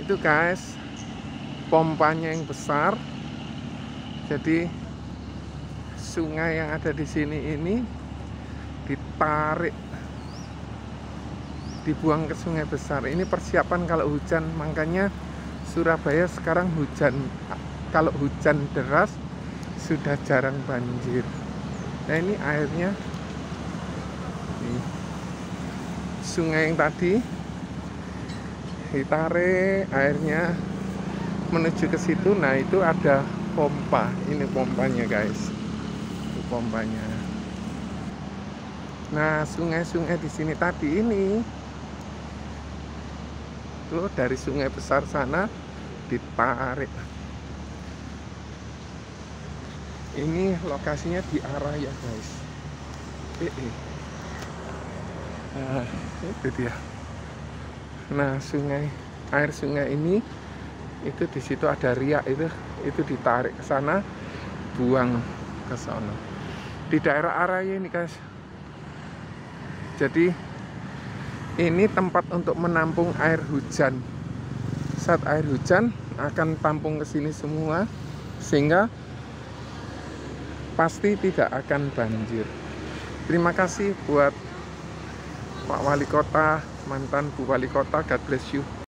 Itu guys, pompanya yang besar. Jadi sungai yang ada di sini ini ditarik, dibuang ke sungai besar. Ini persiapan kalau hujan, makanya Surabaya sekarang hujan, kalau hujan deras sudah jarang banjir. Nah ini airnya, nih, sungai yang tadi ditarik airnya menuju ke situ. Nah itu ada pompa, ini pompanya guys, itu pompanya. Nah sungai-sungai di sini tadi ini tuh dari sungai besar sana ditarik. Ini lokasinya di arah ya guys. Nah itu dia. Nah sungai, air sungai ini itu di situ ada riak, itu ditarik ke sana, buang ke sana. Di daerah Araya ini guys. Jadi ini tempat untuk menampung air hujan. Saat air hujan akan tampung ke sini semua, sehingga pasti tidak akan banjir. Terima kasih buat Pak Wali Kota, mantan Bu Wali Kota, God bless you.